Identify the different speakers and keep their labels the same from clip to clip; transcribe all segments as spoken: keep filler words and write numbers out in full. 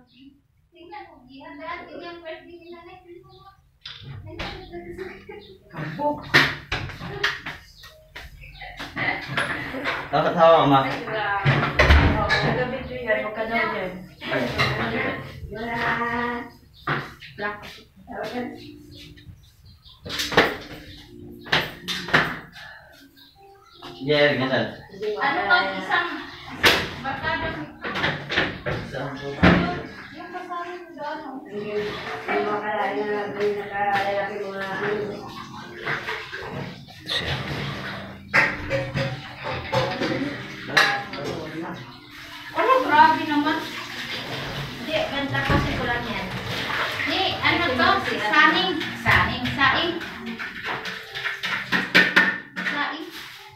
Speaker 1: Kampok. Nakatawa, ma.
Speaker 2: Nagabi ito yan, huwag ka daw dyan.
Speaker 1: Yeah, ganyan.
Speaker 3: Ano ba isang barkada mo?
Speaker 1: Isang
Speaker 3: Yung kasama mo doon.
Speaker 2: Yung mga kalaya na nakalalaki mga ano.
Speaker 4: Siya.
Speaker 3: Ano, grabe naman. Hindi, ganda kasi ko lang yan. Hindi, ano to? Saning. Saning. Saing. Saing.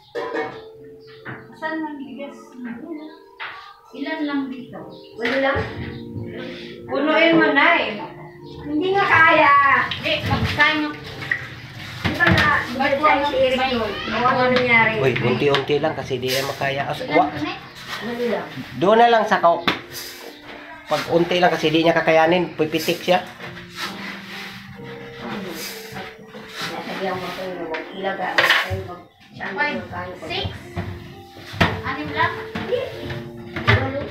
Speaker 3: Saan man bigas? Ilan lang dito?
Speaker 2: Wala lang? Punuin mo na eh. Hindi nga kaya.
Speaker 3: Hindi, magkain mo.
Speaker 2: Di ba na, ba't tayo si Eric doon? Ano nangyari?
Speaker 4: Uy, unti-unti lang kasi di na makaya. As, wa,
Speaker 2: Ano lang?
Speaker 4: doon na lang sa kau. Pag unti lang kasi di niya kakayanin, pipitik siya.
Speaker 2: Nasabihan mo ko yung ilaga. Ay, mag...
Speaker 3: Five, six. Anim lang?
Speaker 2: Walo.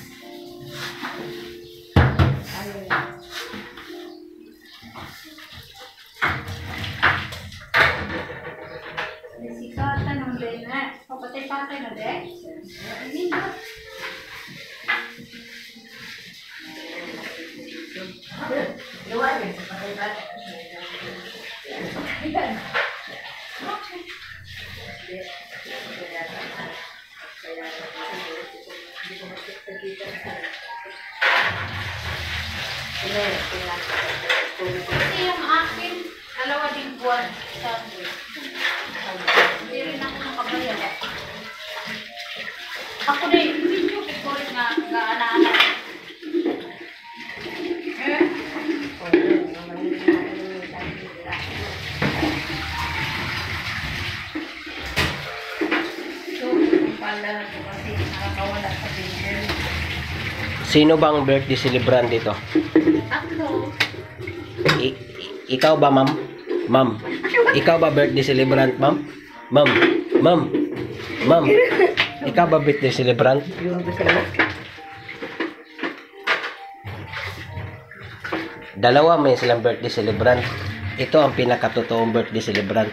Speaker 3: Sikatan ng din na. Papatay-patay na din. Hindi ba?
Speaker 2: Luwan eh. Patay-patay.
Speaker 3: Kasi yung akin, dalawa din buwan sa hindi rin ako nakabayad. Ako na yung video ko rin nga ana-ana. Eh? So, kung pala ito kasi nakakawala sa video.
Speaker 4: Sino bang birthday celebrant dito?
Speaker 3: Ako.
Speaker 4: I, i- ikaw ba, ma'am? Ma'am. Ikaw ba birthday celebrant, ma'am? Ma'am. Ma'am. Ma'am. Ikaw ba birthday celebrant? Dalawa may silang birthday celebrant. Ito ang pinakatotoong birthday celebrant.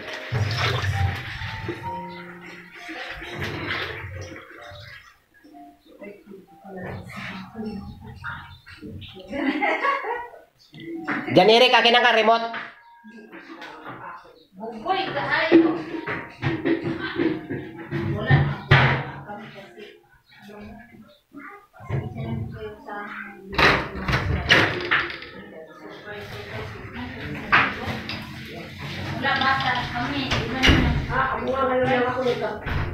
Speaker 4: Diyan, Eric, akin ang remote.
Speaker 3: Bukoy, kaayo. Wala. Kami kasi. Wala bata kami.
Speaker 2: Ah, ako nga ngayon ako nito.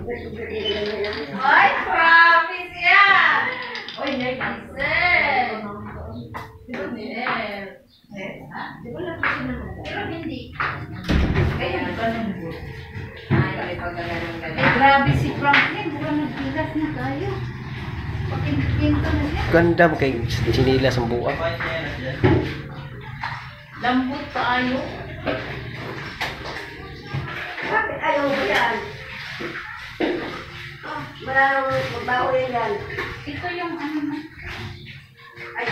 Speaker 3: Ay, promise yan! Uy, nag-isip! Di ba, Nel? Di ba lang kasi naman? Pero hindi. Kaya ba nang ay, ay, pagkagalang galing. Eh, grabe si Franklin. Bukan nagpilas na tayo. Pagkinto na siya.
Speaker 4: Ganda mo kay sinilas ang buwan.
Speaker 3: Lambot pa ayo.
Speaker 2: Bakit ayaw mo yan? Ah, maraming mabaho yan.
Speaker 3: Ito yung ano na.
Speaker 2: Ay,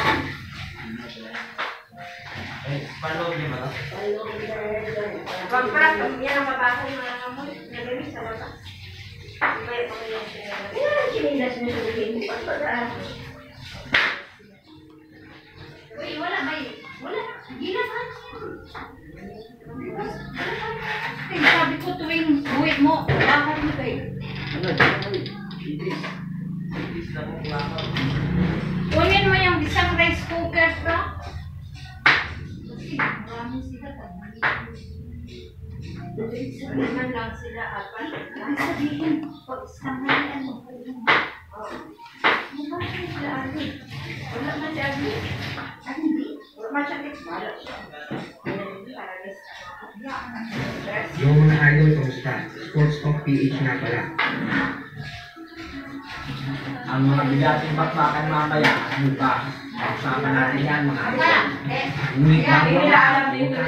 Speaker 1: Paano niyo ba?
Speaker 2: pagprat, yan ang mabasa yung mga kamoy. Nagamis sa mata. Kaya pa kaya siya. Yan, sinilas mo sa bigay mo. Pagprat.
Speaker 3: Uy, wala ba yun? Wala. Gilas ka. Sabi ko tuwing uwi mo, bakit mo kayo?
Speaker 1: Ano? Ibis. Ibis na kong lakad.
Speaker 3: Kunin mo yung isang rice cooker to. Kasi marami sila tabi. Sabihin lang sila apan. Ay sabihin, pag isang halian mo po yun. Mukha sila ano. Wala masyado. Ay hindi. Wala masyado. Wala siya.
Speaker 5: Yung mga idol, kamusta? Sports of P H nga pala.
Speaker 1: Ang mga bigating bakbakan mamaya, ano pa? Usapan natin yan mga.
Speaker 3: Ano ba? Eh,
Speaker 1: Ngunit
Speaker 3: kaya hindi nila alam
Speaker 1: bago
Speaker 3: dito.